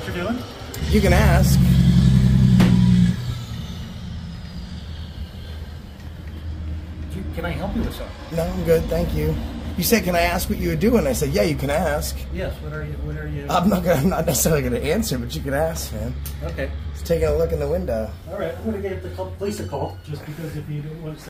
you're doing? You can ask. Can I help you with something? No, I'm good, thank you. You said, "Can I ask what you were doing?" I said, "Yeah, you can ask." Yes. What are you? I'm not necessarily gonna answer, but you can ask, man. Okay. Just taking a look in the window. All right. I'm gonna give the police a call just because if you don't want to.